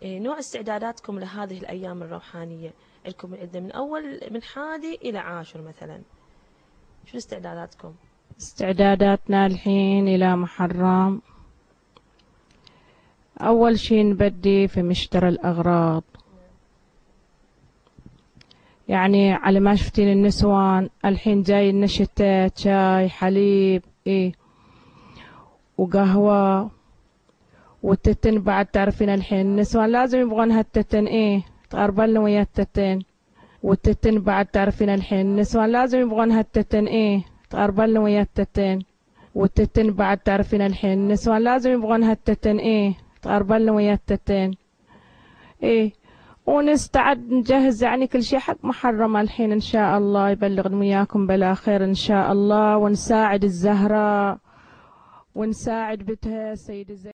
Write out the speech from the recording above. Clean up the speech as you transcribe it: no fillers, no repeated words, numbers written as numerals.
نوع استعداداتكم لهذه الأيام الروحانية؟ لكم من أول من حادي إلى عاشر مثلا، شو استعداداتكم؟ استعداداتنا الحين إلى محرم، أول شي نبدي في مشترى الأغراض، يعني على ما شفتين النسوان الحين جاي النشتة، شاي حليب وقهوة والتتن بعد تعرفين الحين النسوان لازم يبغون هالتتن تغربلنا ويا التتن، والتتن بعد تعرفين الحين النسوان لازم يبغون هالتتن تغربلنا ويا التتن، والتتن بعد تعرفين الحين النسوان لازم يبغون هالتتن تغربلنا ويا التتن ونستعد نجهز يعني كل شيء حق محرم الحين إن شاء الله يبلغنا وياكم بلا خير إن شاء الله، ونساعد الزهراء ونساعد بتها السيد